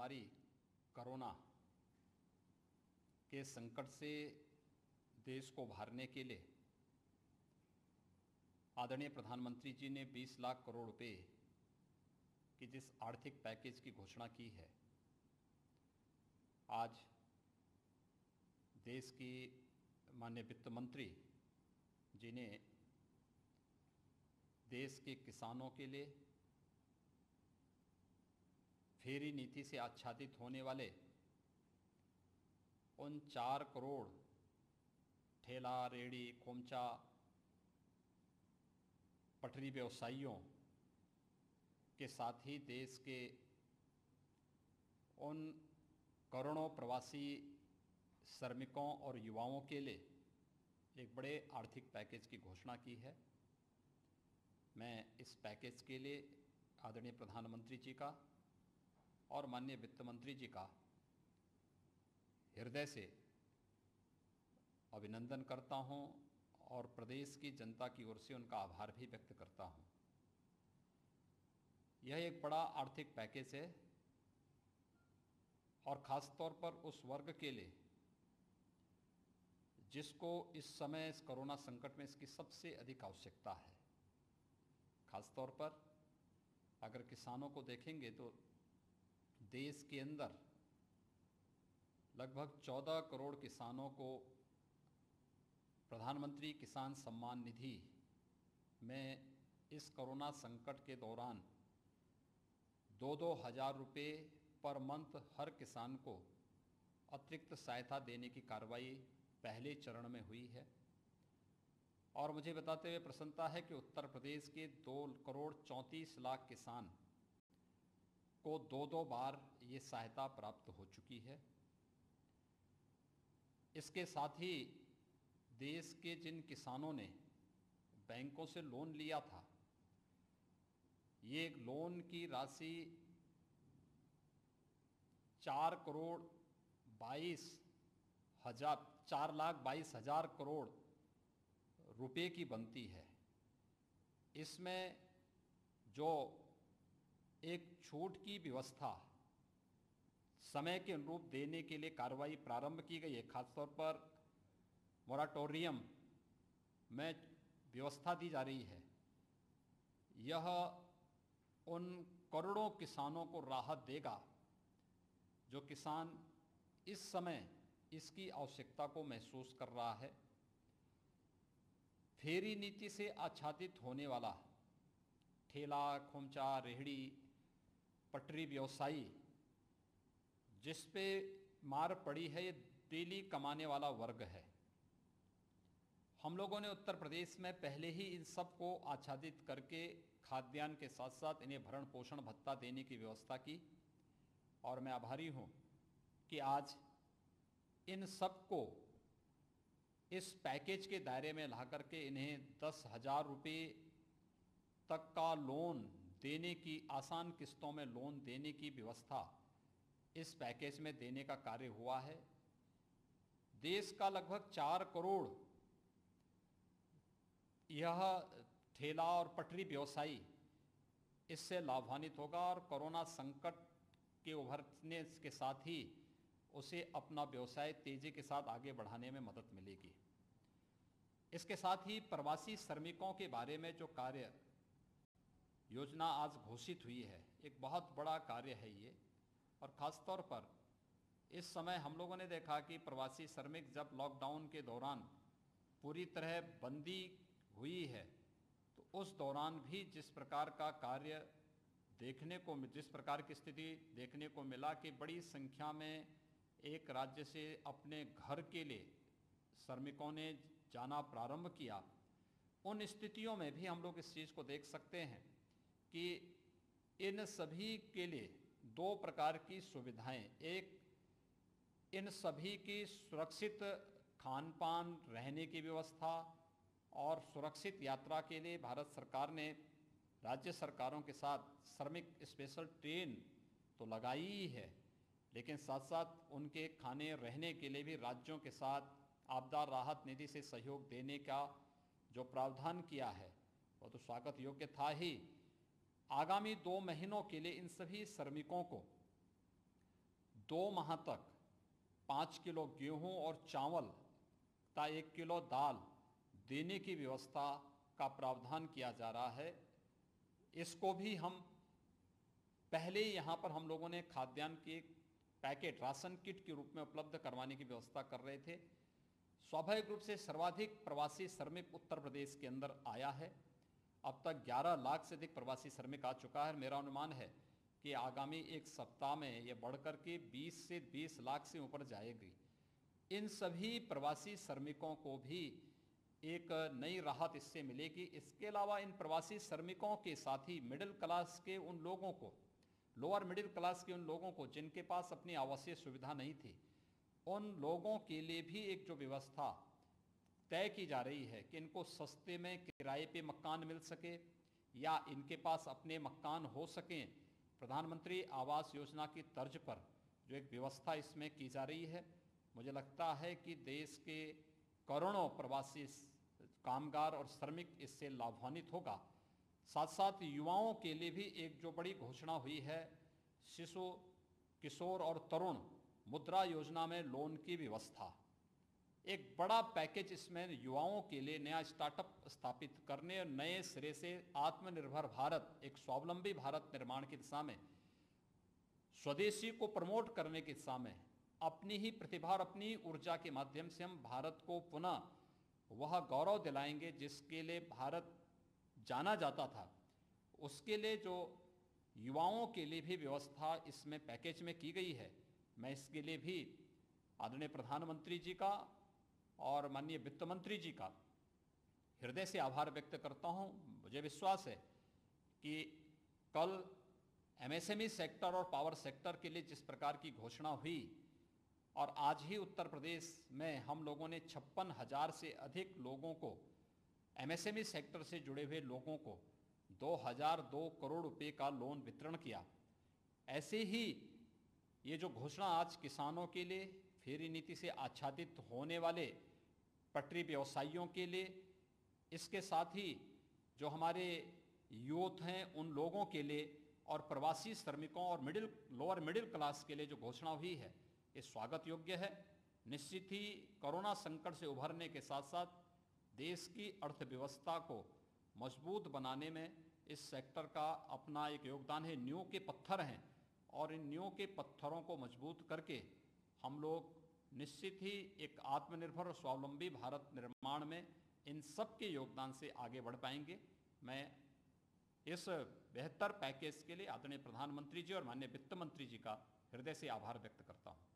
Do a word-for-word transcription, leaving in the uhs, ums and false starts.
महामारी कोरोना के संकट से देश को उभारने के लिए आदरणीय प्रधानमंत्री जी ने बीस लाख करोड़ रुपए की जिस आर्थिक पैकेज की घोषणा की है, आज देश की माननीय वित्त मंत्री जी ने देश के किसानों के लिए फेरी नीति से आच्छादित होने वाले उन चार करोड़ ठेला, रेहड़ी, खोमचा, पटरी व्यवसायियों के साथ ही देश के उन करोड़ों प्रवासी श्रमिकों और युवाओं के लिए एक बड़े आर्थिक पैकेज की घोषणा की है। मैं इस पैकेज के लिए आदरणीय प्रधानमंत्री जी का और माननीय वित्त मंत्री जी का हृदय से अभिनंदन करता हूं और प्रदेश की जनता की ओर से उनका आभार भी व्यक्त करता हूं। यह एक बड़ा आर्थिक पैकेज है और ख़ास तौर पर उस वर्ग के लिए जिसको इस समय इस कोरोना संकट में इसकी सबसे अधिक आवश्यकता है। ख़ास तौर पर अगर किसानों को देखेंगे तो देश के अंदर लगभग चौदह करोड़ किसानों को प्रधानमंत्री किसान सम्मान निधि में इस कोरोना संकट के दौरान दो दो हज़ार रुपये पर मंथ हर किसान को अतिरिक्त सहायता देने की कार्रवाई पहले चरण में हुई है। और मुझे बताते हुए प्रसन्नता है कि उत्तर प्रदेश के दो करोड़ चौंतीस लाख किसान को दो दो बार ये सहायता प्राप्त हो चुकी है। इसके साथ ही देश के जिन किसानों ने बैंकों से लोन लिया था, ये लोन की राशि चार करोड़ बाईस हजार चार लाख बाईस हजार करोड़ रुपए की बनती है। इसमें जो एक छूट की व्यवस्था समय के अनुरूप देने के लिए कार्रवाई प्रारंभ की गई है, खासतौर पर मोराटोरियम में व्यवस्था दी जा रही है, यह उन करोड़ों किसानों को राहत देगा जो किसान इस समय इसकी आवश्यकता को महसूस कर रहा है। फेरी नीति से आच्छादित होने वाला ठेला, खोमचा, रेहड़ी, पटरी व्यवसायी जिस पे मार पड़ी है, ये डेली कमाने वाला वर्ग है। हम लोगों ने उत्तर प्रदेश में पहले ही इन सब को आच्छादित करके खाद्यान्न के साथ साथ इन्हें भरण पोषण भत्ता देने की व्यवस्था की और मैं आभारी हूं कि आज इन सब को इस पैकेज के दायरे में ला करके इन्हें दस हजार रुपये तक का लोन देने की, आसान किस्तों में लोन देने की व्यवस्था इस पैकेज में देने का कार्य हुआ है। देश का लगभग चार करोड़ यह ठेला और पटरी व्यवसायी इससे लाभान्वित होगा और कोरोना संकट के उभरने के साथ ही उसे अपना व्यवसाय तेजी के साथ आगे बढ़ाने में मदद मिलेगी। इसके साथ ही प्रवासी श्रमिकों के बारे में जो कार्य योजना आज घोषित हुई है, एक बहुत बड़ा कार्य है ये। और ख़ास तौर पर इस समय हम लोगों ने देखा कि प्रवासी श्रमिक जब लॉकडाउन के दौरान पूरी तरह बंदी हुई है, तो उस दौरान भी जिस प्रकार का कार्य देखने को, जिस प्रकार की स्थिति देखने को मिला कि बड़ी संख्या में एक राज्य से अपने घर के लिए श्रमिकों ने जाना प्रारंभ किया, उन स्थितियों में भी हम लोग इस चीज़ को देख सकते हैं कि इन सभी के लिए दो प्रकार की सुविधाएं, एक इन सभी की सुरक्षित खान पान, रहने की व्यवस्था और सुरक्षित यात्रा के लिए भारत सरकार ने राज्य सरकारों के साथ श्रमिक स्पेशल ट्रेन तो लगाई ही है, लेकिन साथ साथ उनके खाने रहने के लिए भी राज्यों के साथ आपदा राहत निधि से सहयोग देने का जो प्रावधान किया है वह तो स्वागत योग्य था ही। आगामी दो महीनों के लिए इन सभी श्रमिकों को दो माह तक पाँच किलो गेहूं और चावल तथा एक किलो दाल देने की व्यवस्था का प्रावधान किया जा रहा है। इसको भी हम पहले यहाँ पर हम लोगों ने खाद्यान्न के पैकेट राशन किट के रूप में उपलब्ध करवाने की व्यवस्था कर रहे थे। स्वाभाविक रूप से सर्वाधिक प्रवासी श्रमिक उत्तर प्रदेश के अंदर आया है। अब तक ग्यारह लाख से अधिक प्रवासी श्रमिक आ चुका है। मेरा अनुमान है कि आगामी एक सप्ताह में यह बढ़कर के बीस से बीस लाख से ऊपर जाएगी। इन सभी प्रवासी श्रमिकों को भी एक नई राहत इससे मिलेगी। इसके अलावा इन प्रवासी श्रमिकों के साथ ही मिडिल क्लास के उन लोगों को, लोअर मिडिल क्लास के उन लोगों को जिनके पास अपनी आवासीय सुविधा नहीं थी, उन लोगों के लिए भी एक जो व्यवस्था तय की जा रही है कि इनको सस्ते में किराए पे मकान मिल सके या इनके पास अपने मकान हो सकें, प्रधानमंत्री आवास योजना की तर्ज पर जो एक व्यवस्था इसमें की जा रही है, मुझे लगता है कि देश के करोड़ों प्रवासी कामगार और श्रमिक इससे लाभान्वित होगा। साथ साथ युवाओं के लिए भी एक जो बड़ी घोषणा हुई है, शिशु, किशोर और तरुण मुद्रा योजना में लोन की व्यवस्था, एक बड़ा पैकेज इसमें युवाओं के लिए नया स्टार्टअप स्थापित करने और नए सिरे से आत्मनिर्भर भारत, एक स्वावलंबी भारत निर्माण की दिशा में, स्वदेशी को प्रमोट करने की दिशा में अपनी ही प्रतिभा और अपनी ऊर्जा के माध्यम से हम भारत को पुनः वह गौरव दिलाएंगे जिसके लिए भारत जाना जाता था। उसके लिए जो युवाओं के लिए भी व्यवस्था इसमें पैकेज में की गई है, मैं इसके लिए भी आदरणीय प्रधानमंत्री जी का और माननीय वित्त मंत्री जी का हृदय से आभार व्यक्त करता हूं। मुझे विश्वास है कि कल एमएसएमई सेक्टर और पावर सेक्टर के लिए जिस प्रकार की घोषणा हुई और आज ही उत्तर प्रदेश में हम लोगों ने छप्पन हजार से अधिक लोगों को, एमएसएमई सेक्टर से जुड़े हुए लोगों को दो हजार दो करोड़ रुपए का लोन वितरण किया। ऐसे ही ये जो घोषणा आज किसानों के लिए, फेरी नीति से आच्छादित होने वाले पटरी व्यवसायियों के लिए, इसके साथ ही जो हमारे यूथ हैं उन लोगों के लिए और प्रवासी श्रमिकों और मिडिल लोअर मिडिल क्लास के लिए जो घोषणा हुई है, ये स्वागत योग्य है। निश्चित ही कोरोना संकट से उभरने के साथ साथ देश की अर्थव्यवस्था को मजबूत बनाने में इस सेक्टर का अपना एक योगदान है। नींव के पत्थर हैं और इन नींव के पत्थरों को मजबूत करके हम लोग निश्चित ही एक आत्मनिर्भर और स्वावलंबी भारत निर्माण में इन सब के योगदान से आगे बढ़ पाएंगे। मैं इस बेहतर पैकेज के लिए आदरणीय प्रधानमंत्री जी और माननीय वित्त मंत्री जी का हृदय से आभार व्यक्त करता हूँ।